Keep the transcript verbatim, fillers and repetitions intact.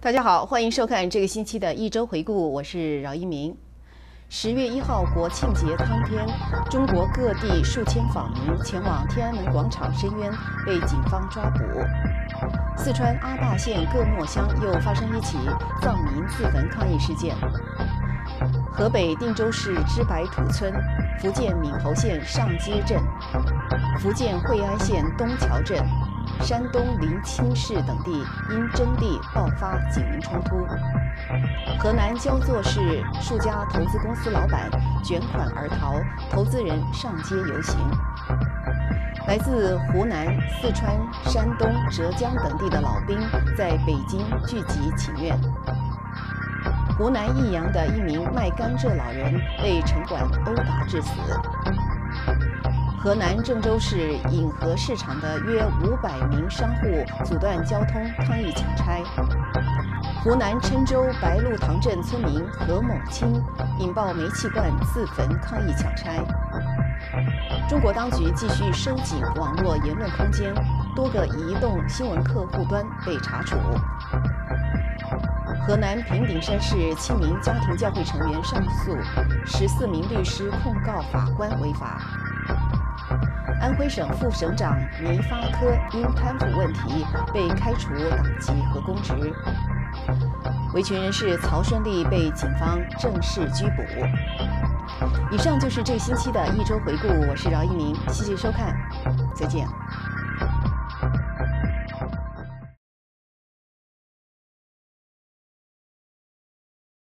大家好，欢迎收看这个星期的一周回顾，我是饶一鸣。十月一号国庆节当天，中国各地数千访民前往天安门广场申冤，被警方抓捕。四川阿坝县各墨乡又发生一起藏民自焚抗议事件。河北定州市知白土村、福建闽侯县上街镇、福建惠安县东桥镇、山东临清市等地因征地爆发警民冲突。河南焦作市数家投资公司老板卷款而逃，投资人上街游行。来自湖南、四川、山东、浙江等地的老兵在北京聚集请愿。湖南益阳的一名卖甘蔗老人被城管殴打致死。河南郑州市颍河市场的约五百名商户阻断交通抗议抢拆。湖南郴州白鹿塘镇村民何某清引爆煤气罐自焚抗议抢拆。中国当局继续收紧网络言论空间，多个移动新闻客户端被查处。河南平顶山市七名家庭教会成员上诉，十四名律师控告法官违法。安徽省副省长倪发科因贪腐问题被开除党籍和公职。维权人士曹顺利被警方正式拘捕。以上就是这个星期的一周回顾，我是饶一鸣，谢谢收看，再见。